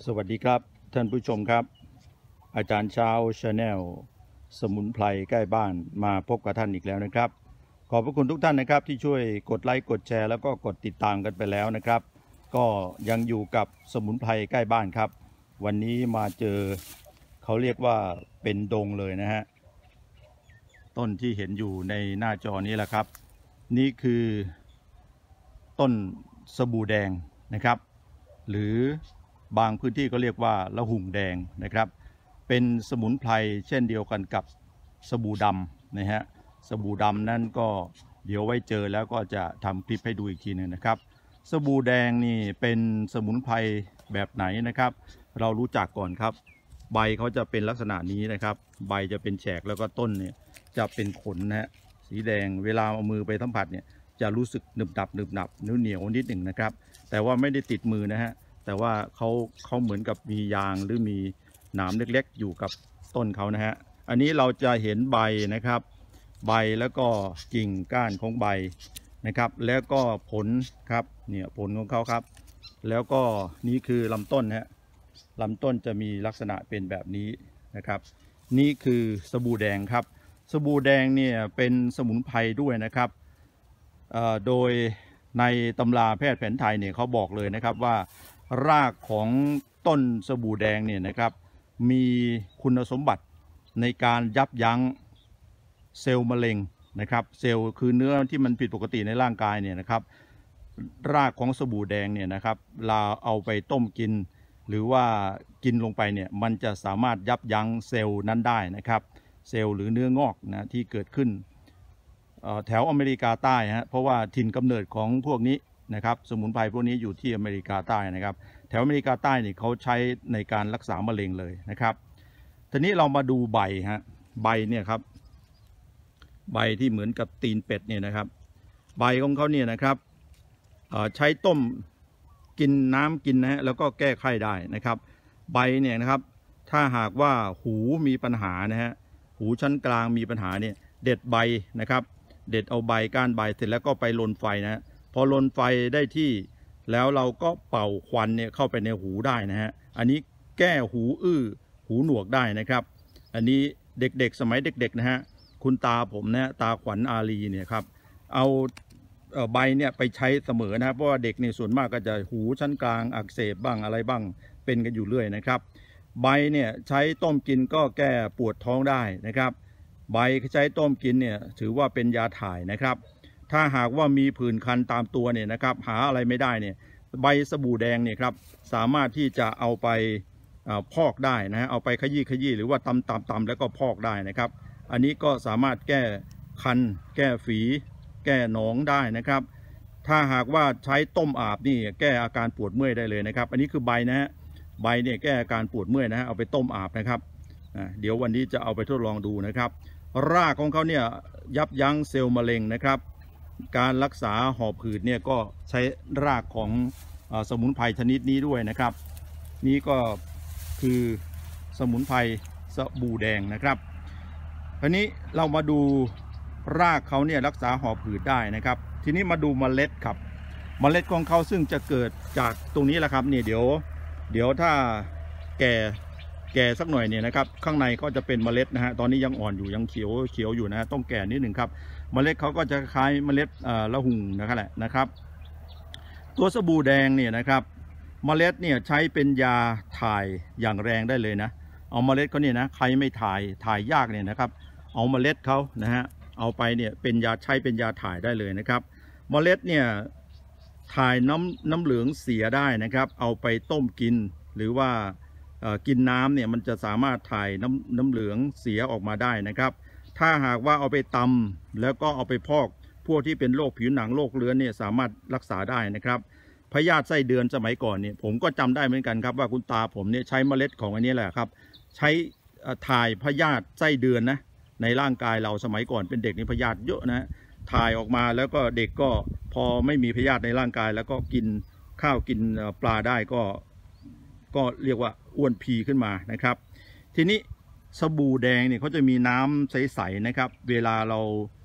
สวัสดีครับท่านผู้ชมครับอาจารย์เช้าชาแนลสมุนไพรใกล้บ้านมาพบกับท่านอีกแล้วนะครับขอบพระคุณทุกท่านนะครับที่ช่วยกดไลค์กดแชร์แล้วก็กดติดตามกันไปแล้วนะครับก็ยังอยู่กับสมุนไพรใกล้บ้านครับวันนี้มาเจอเขาเรียกว่าเป็นดงเลยนะฮะต้นที่เห็นอยู่ในหน้าจอนี้แหละครับนี่คือต้นสบู่แดงนะครับหรือบางพื้นที่ก็เรียกว่าละหุ่งแดงนะครับเป็นสมุนไพรเช่นเดียวกันกับสบู่ดำนะฮะสบู่ดำนั่นก็เดี๋ยวไว้เจอแล้วก็จะทำคลิปให้ดูอีกทีนึงนะครับสบู่แดงนี่เป็นสมุนไพรแบบไหนนะครับเรารู้จักก่อนครับใบเขาจะเป็นลักษณะนี้นะครับใบจะเป็นแฉกแล้วก็ต้นเนี่ยจะเป็นขนนะฮะสีแดงเวลาเอามือไปสัมผัสเนี่ยจะรู้สึกหนึบหนับเหนียวนิดหนึ่งนะครับแต่ว่าไม่ได้ติดมือนะฮะแต่ว่าเขาเหมือนกับมียางหรือมีหนามเล็กๆอยู่กับต้นเขานะฮะอันนี้เราจะเห็นใบนะครับใบแล้วก็กิ่งก้านของใบนะครับแล้วก็ผลครับเนี่ยผลของเขาครับแล้วก็นี่คือลำต้นฮะลำต้นจะมีลักษณะเป็นแบบนี้นะครับนี่คือสบู่แดงครับสบู่แดงเนี่ยเป็นสมุนไพรด้วยนะครับโดยในตำราแพทย์แผนไทยเนี่ยเขาบอกเลยนะครับว่ารากของต้นสบู่แดงเนี่ยนะครับมีคุณสมบัติในการยับยั้งเซลล์มะเร็งนะครับเซลล์คือเนื้อที่มันผิดปกติในร่างกายเนี่ยนะครับรากของสบู่แดงเนี่ยนะครับเราเอาไปต้มกินหรือว่ากินลงไปเนี่ยมันจะสามารถยับยั้งเซลล์นั้นได้นะครับเซลล์หรือเนื้องอกนะที่เกิดขึ้นแถวอเมริกาใต้ฮะเพราะว่าถิ่นกำเนิดของพวกนี้นะครับสมุนไพรพวกนี้อยู่ที่อเมริกาใต้นะครับแถวอเมริกาใต้นี่เขาใช้ในการรักษามะเร็งเลยนะครับทีนี้เรามาดูใบฮะใบเนี่ยครับใบที่เหมือนกับตีนเป็ดเนี่ยนะครับใบของเขาเนี่ยนะครับใช้ต้มกินน้ำกินนะฮะแล้วก็แก้ไข้ได้นะครับใบเนี่ยนะครับถ้าหากว่าหูมีปัญหานะฮะหูชั้นกลางมีปัญหาเนี่ยเด็ดใบนะครับเด็ดเอาใบก้านใบเสร็จแล้วก็ไปลนไฟนะฮะพอลนไฟได้ที่แล้วเราก็เป่าควันเนี่ยเข้าไปในหูได้นะฮะอันนี้แก้หูอื้อหูหนวกได้นะครับอันนี้เด็กๆสมัยเด็กๆนะฮะคุณตาผมนะตาขวัญอารีเนี่ยครับเอาใบเนี่ยไปใช้เสมอนะเพราะว่าเด็กในส่วนมากก็จะหูชั้นกลางอักเสบบ้างอะไรบ้างเป็นกันอยู่เรื่อยนะครับใบเนี่ยใช้ต้มกินก็แก้ปวดท้องได้นะครับใบใช้ต้มกินเนี่ยถือว่าเป็นยาถ่ายนะครับถ้าหากว่ามีผื่นคันตามตัวเนี่ยนะครับหาอะไรไม่ได้เนี่ยใบสบู่แดงเนี่ยครับสามารถที่จะเอาไปพอกได้นะฮะเอาไปขยี้หรือว่าตำแล้วก็พอกได้นะครับอันนี้ก็สามารถแก้คันแก้ฝีแก้หนองได้นะครับถ้าหากว่าใช้ต้มอาบนี่แก้อาการปวดเมื่อยได้เลยนะครับอันนี้คือใบนะฮะใบเนี่ยแก้อาการปวดเมื่อยนะฮะเอาไปต้มอาบนะครับเดี๋ยววันนี้จะเอาไปทดลองดูนะครับรากของเขาเนี่ยยับยั้งเซลล์มะเร็งนะครับการรักษาหอบหืดเนี่ยก็ใช้รากของสมุนไพรชนิดนี้ด้วยนะครับนี่ก็คือสมุนไพรสบู่แดงนะครับทีนี้เรามาดูรากเขาเนี่ยรักษาหอบหืดได้นะครับทีนี้มาดูเมล็ดครับเมล็ดของเขาซึ่งจะเกิดจากตรงนี้แหละครับเนี่ยเดี๋ยวถ้าแก่สักหน่อยเนี่ยนะครับข้างในก็จะเป็นเมล็ดนะฮะตอนนี้ยังอ่อนอยู่ยังเขียวอยู่นะต้องแก่นิดหนึ่งครับเมล็ดเขาก็จะคล้ายเมล็ดละหุ่งนะครับตัวสบู่แดงเนี่ยนะครับเมล็ดเนี่ยใช้เป็นยาถ่ายอย่างแรงได้เลยนะเอาเมล็ดเขาเนี่ยนะใครไม่ถ่ายยากเนี่ยนะครับเอาเมล็ดเขานะฮะเอาไปเนี่ยเป็นยาใช้เป็นยาถ่ายได้เลยนะครับเมล็ดเนี่ยถ่ายน้ำเหลืองเสียได้นะครับเอาไปต้มกินหรือว่ากินน้ำเนี่ยมันจะสามารถถ่ายน้ำเหลืองเสียออกมาได้นะครับถ้าหากว่าเอาไปตำแล้วก็เอาไปพอกพวกที่เป็นโรคผิวหนังโรคเรื้อนเนี่ยสามารถรักษาได้นะครับพยาธิไส้เดือนสมัยก่อนเนี่ยผมก็จำได้เหมือนกันครับว่าคุณตาผมเนี่ยใช้เมล็ดของอันนี้แหละครับใช้ถ่ายพยาธิไส้เดือนนะในร่างกายเราสมัยก่อนเป็นเด็กนี่พยาธิเยอะนะถ่ายออกมาแล้วก็เด็กก็พอไม่มีพยาธิในร่างกายแล้วก็กินข้าวกินปลาได้ก็เรียกว่าอ้วนพีขึ้นมานะครับทีนี้สบู่แดงเนี่ยเขาจะมีน้ำใสๆนะครับเวลาเรา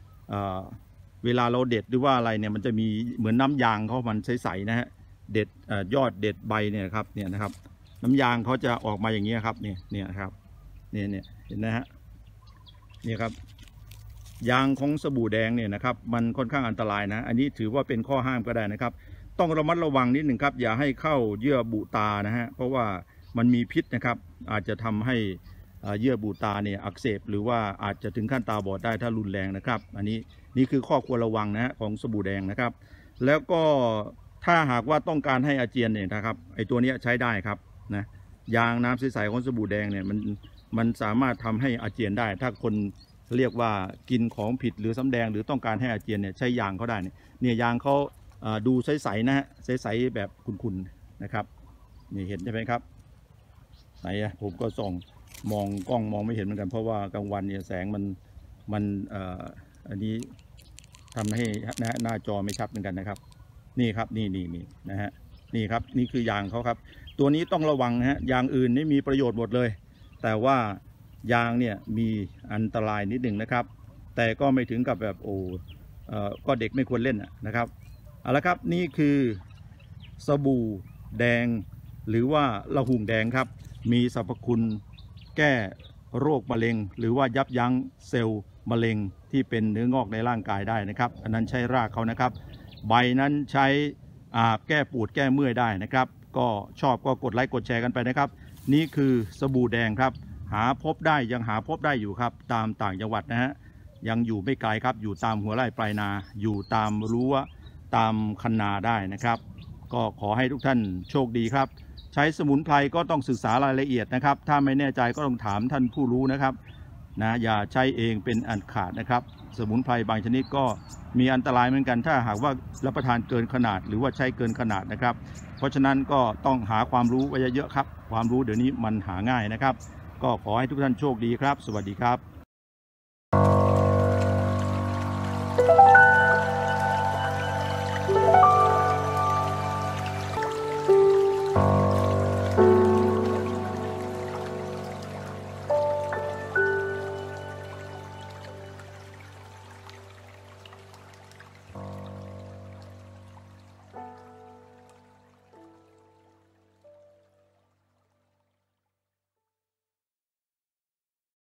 เด็ดหรือว่าอะไรเนี่ยมันจะมีเหมือนน้ำยางเขามันใสๆนะฮะเด็ดยอดเด็ดใบเนี่ยครับน้ำยางเขาจะออกมาอย่างนี้ครับเนี่ยครับเนี่ยเห็นนะฮะนี่ครับยางของสบู่แดงเนี่ยนะครับมันค่อนข้างอันตรายนะอันนี้ถือว่าเป็นข้อห้ามก็ได้นะครับต้องระมัดระวังนิดหนึ่งครับอย่าให้เข้าเยื่อบุตานะฮะเพราะว่ามันมีพิษนะครับอาจจะทำให้เยื่อบุตาเนี่ยอักเสบหรือว่าอาจจะถึงขั้นตาบอดได้ถ้ารุนแรงนะครับอันนี้นี่คือข้อควรระวังนะฮะของสบู่แดงนะครับแล้วก็ถ้าหากว่าต้องการให้อาเจียนเนี่ยนะครับไอตัวนี้ใช้ได้ครับนะยางน้ำใสๆของสบู่แดงเนี่ยมันสามารถทำให้อาเจียนได้ถ้าคนเรียกว่ากินของผิดหรือสำแดงหรือต้องการให้อาเจียนเนี่ยใช้ยางเขาได้เนี่ยยางเขาดูใสๆนะฮะใสๆแบบขุ่นๆนะครับนี่เห็นใช่ไหมครับไหนผมก็ส่องมองกล้องมองไม่เห็นเหมือนกันเพราะว่ากลางวันเนี่ยแสงมันอันนี้ทำให้หน้าจอไม่ชัดเหมือนกันนะครับนี่ครับนี่นะฮะนี่ครับนี่คือยางเขาครับตัวนี้ต้องระวังนะฮะยางอื่นนี่มีประโยชน์หมดเลยแต่ว่ายางเนี่ยมีอันตรายนิดหนึ่งนะครับแต่ก็ไม่ถึงกับแบบก็เด็กไม่ควรเล่นนะครับเอาละครับนี่คือสบู่แดงหรือว่าละหุ่งแดงครับมีสรรพคุณแก้โรคมะเร็งหรือว่ายับยั้งเซลล์มะเร็งที่เป็นเนื้องอกในร่างกายได้นะครับอันนั้นใช้รากเขานะครับใบนั้นใช้แก้ปวดแก้เมื่อยได้นะครับก็ชอบก็กดไลค์กดแชร์กันไปนะครับนี่คือสบู่แดงครับหาพบได้ยังหาพบได้อยู่ครับตามต่างจังหวัดนะฮะยังอยู่ไม่ไกลครับอยู่ตามหัวไร่ปลายนาอยู่ตามรั้วตามคันนาได้นะครับก็ขอให้ทุกท่านโชคดีครับใช้สมุนไพรก็ต้องศึกษารายละเอียดนะครับถ้าไม่แน่ใจก็ต้องถามท่านผู้รู้นะครับนะอย่าใช้เองเป็นอันขาดนะครับสมุนไพรบางชนิดก็มีอันตรายเหมือนกันถ้าหากว่ารับประทานเกินขนาดหรือว่าใช้เกินขนาดนะครับเพราะฉะนั้นก็ต้องหาความรู้ไว้เยอะๆครับความรู้เดี๋ยวนี้มันหาง่ายนะครับก็ขอให้ทุกท่านโชคดีครับสวัสดีครับ